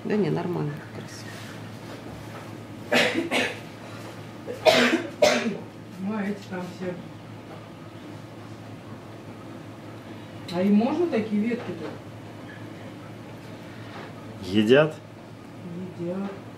Да не, нормально, красиво. Ну, а эти там все. А им можно такие ветки-то? Едят? Едят.